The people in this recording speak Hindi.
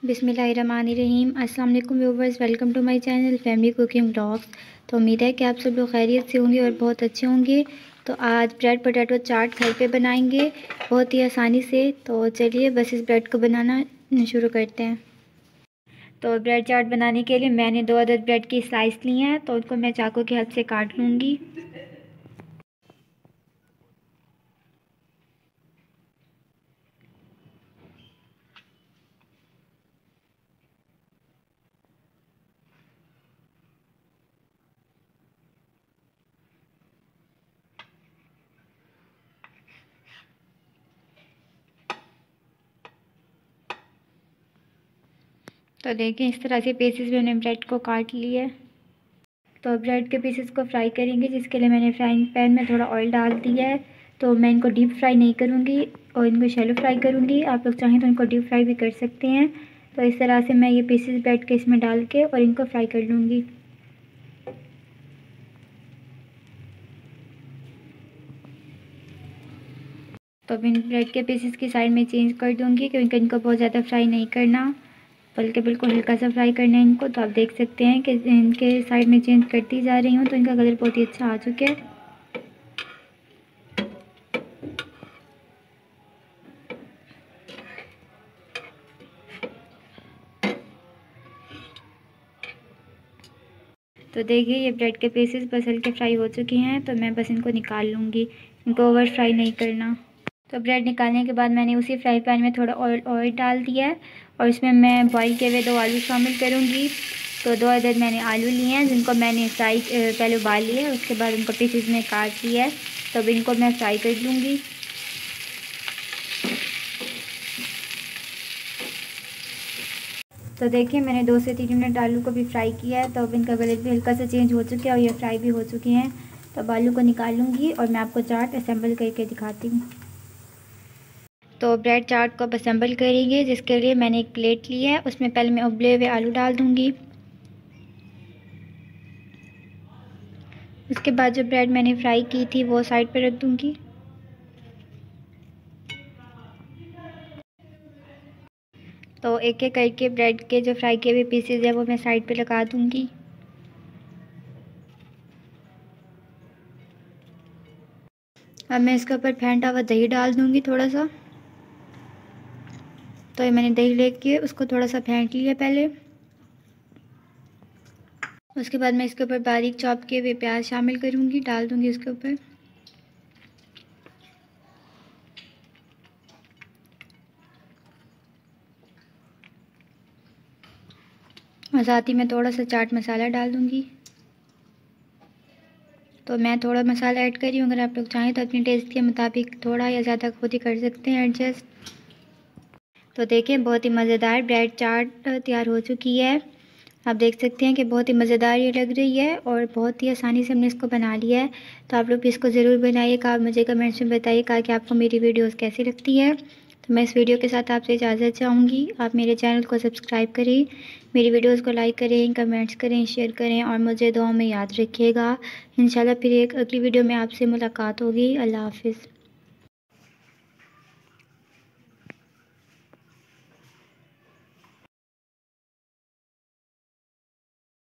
बिस्मिल्लाहिर्रहमानिर्रहीम। अस्सलाम वालेकुम viewers, welcome to my channel family cooking blogs. तो उम्मीद है कि आप सब लोग खैरियत से होंगे और बहुत अच्छे होंगे। तो आज ब्रेड पोटैटो चाट घर पे बनाएंगे बहुत ही आसानी से। तो चलिए बस इस ब्रेड को बनाना शुरू करते हैं। तो ब्रेड चाट बनाने के लिए मैंने 2 अदद ब्रेड की स्लाइस ली हैं, तो उनको मैं चाकू की हेल्प से काट लूँगी। तो देखिए इस तरह से पीसेस में मैंने ब्रेड को काट लिया है। तो ब्रेड के पीसेस को फ्राई करेंगे, जिसके लिए मैंने फ्राइंग पैन में थोड़ा ऑयल डाल दिया है। तो मैं इनको डीप फ्राई नहीं करूँगी और इनको शैलो फ्राई करूँगी। आप लोग चाहें तो इनको डीप फ्राई भी कर सकते हैं। तो इस तरह से मैं ये पीसेस ब्रेड के इसमें डाल के और इनको फ्राई कर लूँगी। तो अब इन ब्रेड के पीसेस की साइड में चेंज कर दूँगी, क्योंकि इनको बहुत ज़्यादा फ्राई नहीं करना, बल्कि बिल्कुल हल्का सा फ्राई करना है इनको। तो आप देख सकते हैं कि इनके साइड में चेंज करती जा रही हूँ, तो इनका कलर बहुत ही अच्छा आ चुका है। तो देखिए ये ब्रेड के पीसेस बस हल्के फ्राई हो चुके हैं, तो मैं बस इनको निकाल लूँगी। इनको ओवर फ्राई नहीं करना। तो ब्रेड निकालने के बाद मैंने उसी फ्राई पैन में थोड़ा ऑयल डाल दिया है और इसमें मैं बॉईल किए हुए 2 आलू शामिल करूँगी। तो 2 अदद मैंने आलू लिए हैं, जिनको मैंने फ्राई पहले उबाल लिया है, उसके बाद उनको पीसेस में काट लिया है। तो अब इनको मैं फ्राई कर लूँगी। तो देखिए मैंने 2 से 3 मिनट आलू को भी फ्राई किया है। तो अब इनका कलर भी हल्का सा चेंज हो चुका है और ये फ्राई भी हो चुके हैं। तो अब आलू को निकाल लूँगी और मैं आपको चाट असेंबल करके दिखाती हूँ। तो ब्रेड चाट को अब असेंबल करेंगे, जिसके लिए मैंने एक प्लेट ली है। उसमें पहले मैं उबले हुए आलू डाल दूँगी। उसके बाद जो ब्रेड मैंने फ्राई की थी वो साइड पर रख दूँगी। तो एक एक करके ब्रेड के जो फ्राई किए हुए पीसेज है वो मैं साइड पे लगा दूँगी। अब मैं इसके ऊपर फेंटा हुआ दही डाल दूँगी थोड़ा सा। तो ये मैंने दही लेके उसको थोड़ा सा फेंट लिया पहले। उसके बाद मैं इसके ऊपर बारीक चॉप किए हुए प्याज शामिल करूँगी, डाल दूँगी इसके ऊपर। और साथ ही मैं थोड़ा सा चाट मसाला डाल दूँगी। तो मैं थोड़ा मसाला ऐड करी हूँ, अगर आप लोग चाहें तो अपने टेस्ट के मुताबिक थोड़ा या ज़्यादा खुद ही कर सकते हैं एडजस्ट। तो देखें बहुत ही मज़ेदार ब्रेड चाट तैयार हो चुकी है। आप देख सकते हैं कि बहुत ही मज़ेदार ये लग रही है और बहुत ही आसानी से हमने इसको बना लिया है। तो आप लोग भी इसको ज़रूर बनाइएगा। आप मुझे कमेंट्स में बताइएगा कि आपको मेरी वीडियोस कैसी लगती है। तो मैं इस वीडियो के साथ आपसे इजाज़त चाहूँगी। आप मेरे चैनल को सब्सक्राइब करें, मेरी वीडियोस को लाइक करें, कमेंट्स करें, शेयर करें और मुझे दुआ में याद रखिएगा। इंशाल्लाह फिर एक अगली वीडियो में आपसे मुलाकात होगी। अल्लाह हाफ़िज़।